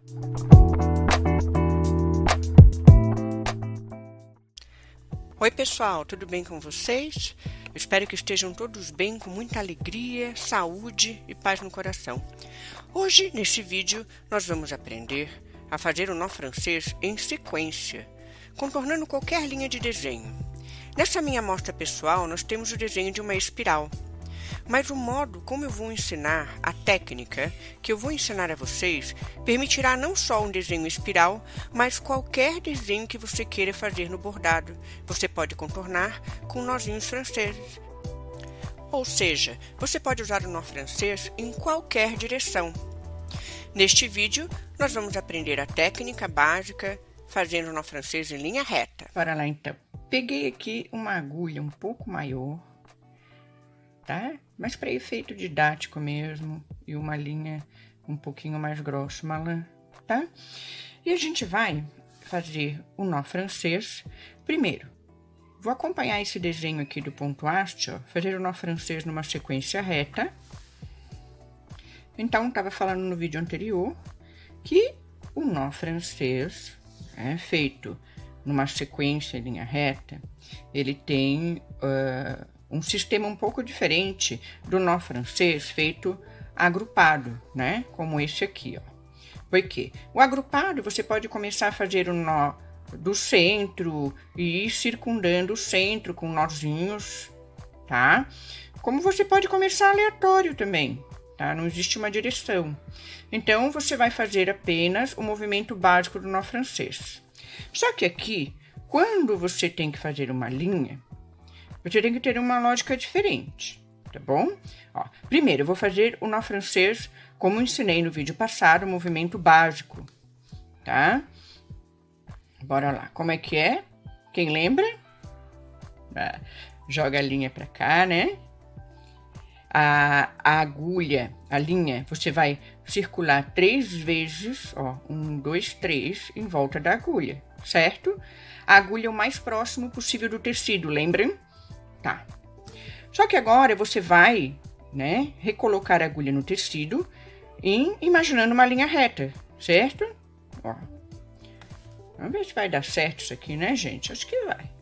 Oi pessoal, tudo bem com vocês? Eu espero que estejam todos bem, com muita alegria, saúde e paz no coração. Hoje, neste vídeo, nós vamos aprender a fazer o nó francês em sequência, contornando qualquer linha de desenho. Nessa minha amostra pessoal, nós temos o desenho de uma espiral. Mas o modo como eu vou ensinar, a técnica que eu vou ensinar a vocês, permitirá não só um desenho espiral, mas qualquer desenho que você queira fazer no bordado. Você pode contornar com nozinhos franceses. Ou seja, você pode usar o nó francês em qualquer direção. Neste vídeo, nós vamos aprender a técnica básica fazendo o nó francês em linha reta. Bora lá então. Peguei aqui uma agulha um pouco maior, tá? Mas para efeito didático mesmo, e uma linha um pouquinho mais grossa, uma lã, tá? E a gente vai fazer o nó francês. Primeiro, vou acompanhar esse desenho aqui do ponto haste, ó, fazer o nó francês numa sequência reta. Então, estava falando no vídeo anterior que o nó francês é feito numa sequência em linha reta, ele tem um sistema um pouco diferente do nó francês feito agrupado, né? Como esse aqui, ó. Por quê? O agrupado, você pode começar a fazer o nó do centro e ir circundando o centro com nozinhos, tá? Como você pode começar aleatório também, tá? Não existe uma direção. Então, você vai fazer apenas o movimento básico do nó francês. Só que aqui, quando você tem que fazer uma linha, você tem que ter uma lógica diferente, tá bom? Ó, primeiro, eu vou fazer o nó francês, como ensinei no vídeo passado, o movimento básico, tá? Bora lá, como é que é? Quem lembra? Joga a linha pra cá, né? A agulha, a linha, você vai circular 3 vezes, ó, 1, 2, 3, em volta da agulha, certo? A agulha é o mais próximo possível do tecido, lembram? Tá. Só que agora você vai, né, recolocar a agulha no tecido imaginando uma linha reta, certo? Ó. Vamos ver se vai dar certo isso aqui, né, gente? Acho que vai.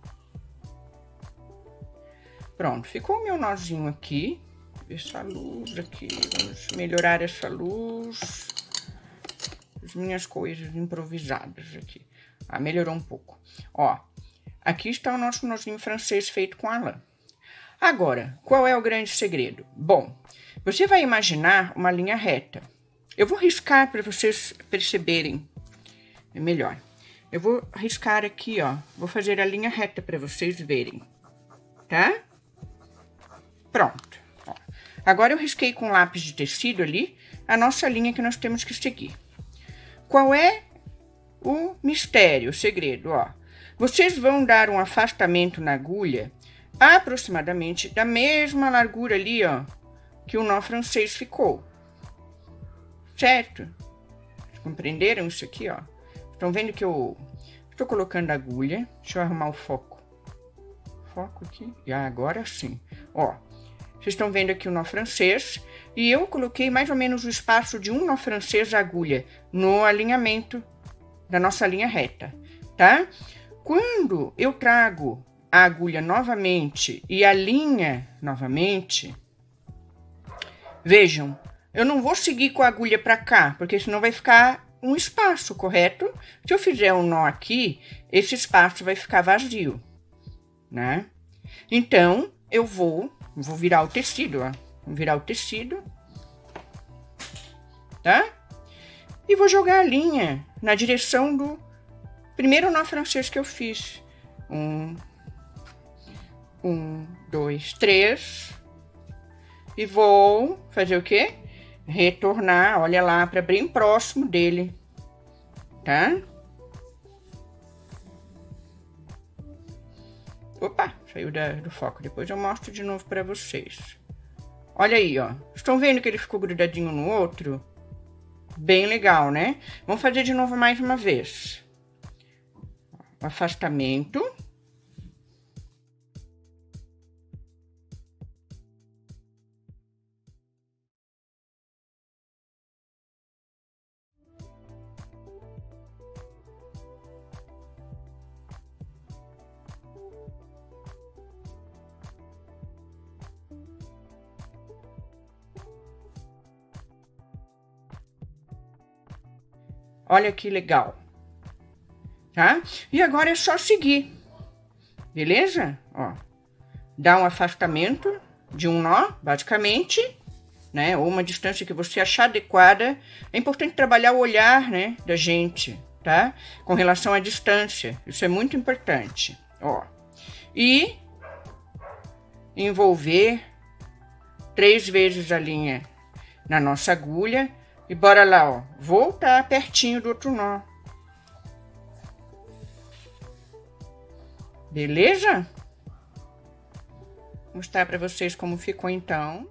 Pronto, ficou o meu nozinho aqui. Ver essa luz aqui. Vamos melhorar essa luz. As minhas coisas improvisadas aqui. Ah, melhorou um pouco. Ó, aqui está o nosso nozinho francês feito com a lã. Agora, qual é o grande segredo? Bom, você vai imaginar uma linha reta. Eu vou riscar para vocês perceberem melhor. Eu vou riscar aqui, ó. Vou fazer a linha reta para vocês verem, tá? Pronto. Ó. Agora eu risquei com lápis de tecido ali a nossa linha que nós temos que seguir. Qual é o mistério, o segredo, ó? Vocês vão dar um afastamento na agulha aproximadamente da mesma largura ali, ó, que o nó francês ficou. Certo? Compreenderam isso aqui, ó? Estão vendo que eu estou colocando a agulha. Deixa eu arrumar o foco. Foco aqui. E agora sim. Ó, vocês estão vendo aqui o nó francês. E eu coloquei mais ou menos o espaço de um nó francês da agulha no alinhamento da nossa linha reta, tá? Quando eu trago a agulha novamente e a linha novamente, vejam, eu não vou seguir com a agulha para cá, porque senão vai ficar um espaço, correto? Se eu fizer um nó aqui, esse espaço vai ficar vazio, né? Então, eu vou virar o tecido, ó. Vou virar o tecido, tá? E vou jogar a linha na direção do primeiro nó francês que eu fiz. 1, 2, 3. E vou fazer o quê? Retornar, olha lá, para bem próximo dele, tá? Opa, saiu do foco. Depois eu mostro de novo para vocês. Olha aí, ó. Estão vendo que ele ficou grudadinho no outro? Bem legal, né? Vamos fazer de novo mais uma vez. Afastamento. Olha que legal. Tá? E agora é só seguir. Beleza? Ó, dá um afastamento de um nó, basicamente, né? Ou uma distância que você achar adequada. É importante trabalhar o olhar, né, da gente, tá? Com relação à distância. Isso é muito importante. Ó. E envolver 3 vezes a linha na nossa agulha. E bora lá, ó. Voltar pertinho do outro nó. Beleza? Vou mostrar para vocês como ficou então.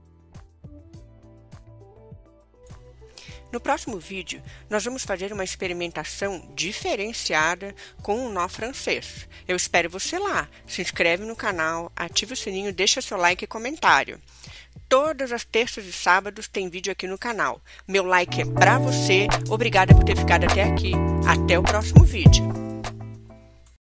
No próximo vídeo, nós vamos fazer uma experimentação diferenciada com o nó francês. Eu espero você lá. Se inscreve no canal, ativa o sininho, deixa seu like e comentário. Todas as terças e sábados tem vídeo aqui no canal. Meu like é pra você. Obrigada por ter ficado até aqui. Até o próximo vídeo.